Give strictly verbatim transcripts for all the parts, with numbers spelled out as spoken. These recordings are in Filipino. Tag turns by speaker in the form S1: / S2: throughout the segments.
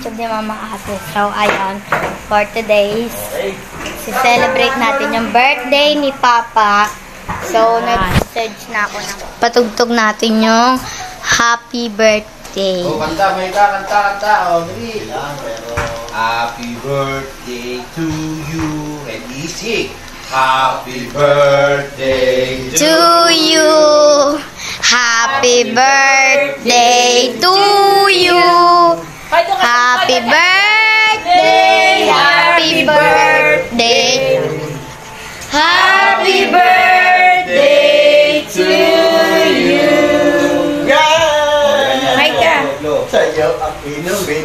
S1: YouTube ni Mama Ate. So, ayun. For today's, si-celebrate natin yung birthday ni Papa. So, nag-search na ako ng patugtog natin yung happy birthday.
S2: Oh, kanta, may ka, kanta, kanta. Oh, dali. Happy birthday to you. And easy. Happy birthday to,
S1: to you. Happy birthday to you. Happy birthday. Happy birthday. Happy birthday to you.
S2: Yeah!
S1: Hi ka.
S2: Sa'yo ang inumin.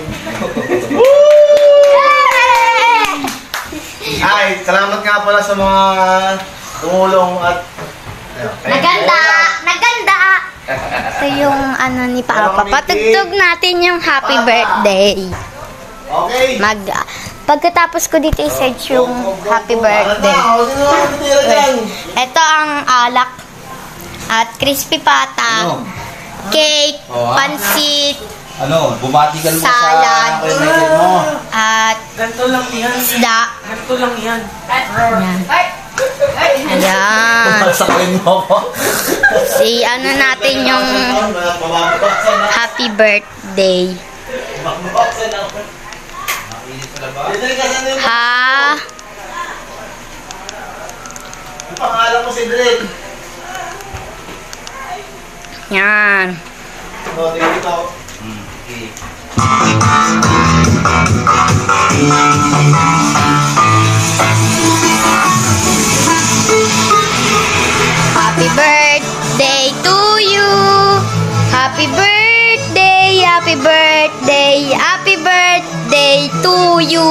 S2: Ay, salamat nga pala sa mga tumulong at
S1: Naganda! Naganda! Ito yung ano ni Papa. Patugtog natin yung happy birthday.
S2: Okay.
S1: Mag, pagkatapos ko dito i-search yung happy birthday. Ito ang alak. At crispy pata. Cake. Pansit.
S2: Ano, bumati ka mo
S1: salad,
S2: sa kaibigan mo.
S1: At
S3: ganito lang yan.
S1: isda.
S3: Ganito lang yan.
S1: Ayan. Ayan.
S2: Masakin mo ko.
S1: Si ano natin yung happy birthday. Ha?
S2: Ang pangalan mo si Drake.
S1: Yan.
S2: O, tingin ito.
S1: Happy birthday to you. Happy birthday, happy birthday, happy birthday to you.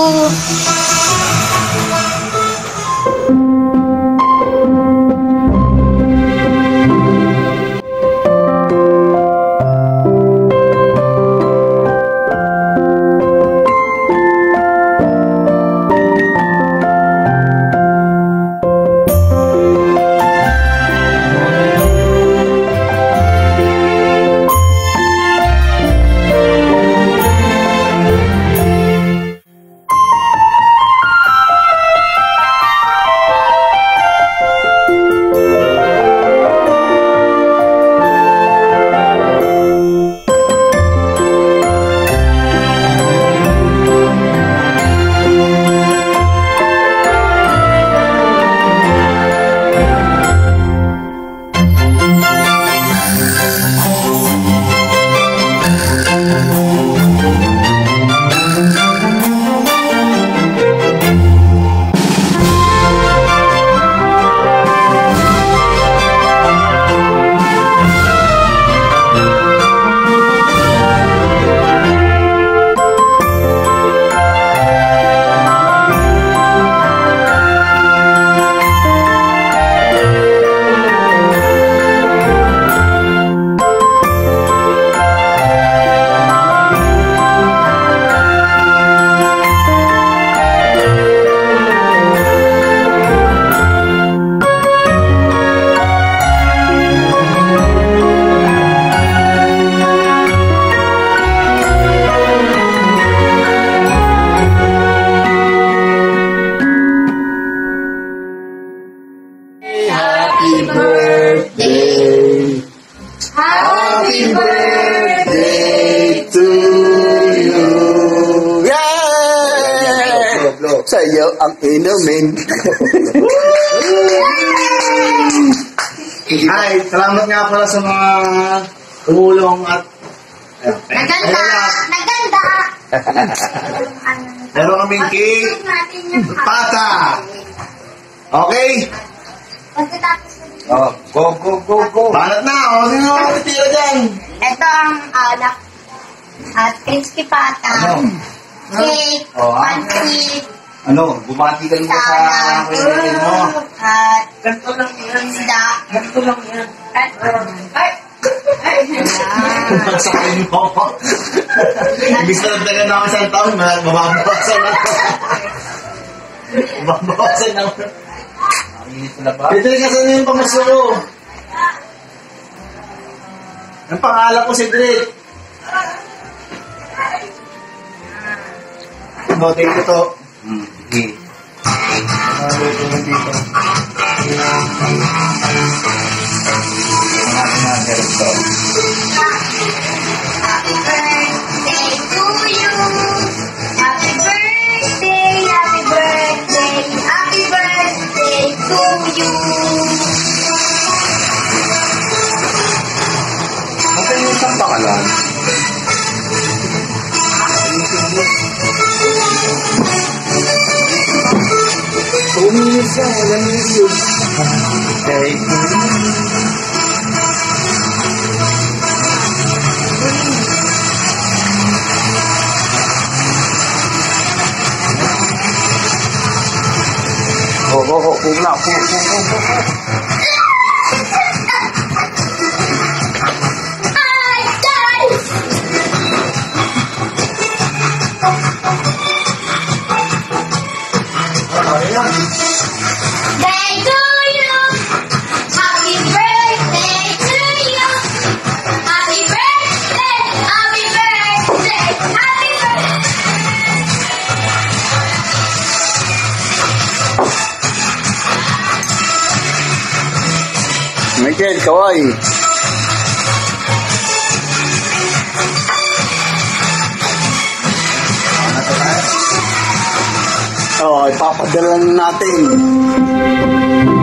S2: Happy birthday. Happy birthday to you. Yeah! Sa'yo ang inumin. Ay, salamat nga pala sa mga tumulong at
S1: Naganda! Naganda!
S2: meron kaming cake. Pata. Okay?
S1: Pagkatapos ko dito.
S2: Oh, go, go, go, go. Banat na. O, sino ang tira dyan?
S1: Ito ang alak. At crispy pata.
S2: Ano?
S1: Cake.
S2: Oh, ah.
S1: Pansit.
S2: Ano, bumati ka rin ba sa
S1: Salad.
S2: kaibigan mo?
S1: At
S3: Ganito lang yan.
S1: isda.
S3: Ganito lang yan.
S1: At
S2: Masakin mo ko. Ibig na nagdagan na ako isang taon, mababawasan na ako. Mababawasan na ako. Pwede rin kasi yung pamaso ko. Ang pangalan ko si Drake.
S4: Oh, thank you to.
S2: Hmm, sige.
S4: Ano ito dito?
S2: Mga natin ito.
S1: Happy birthday to you. Happy birthday, happy birthday, happy birthday to you.
S2: Bakit yung isang pakalan?
S4: Umisa, alam niyo yun.
S2: Thank you. Go, go, go. Pull na. Pull, pull, pull, pull, pull.
S1: Hi, guys! Birthday to you. Happy birthday to you. Happy birthday, happy birthday, happy birthday.
S4: Michael, kawai. Oh, ipapadala na natin.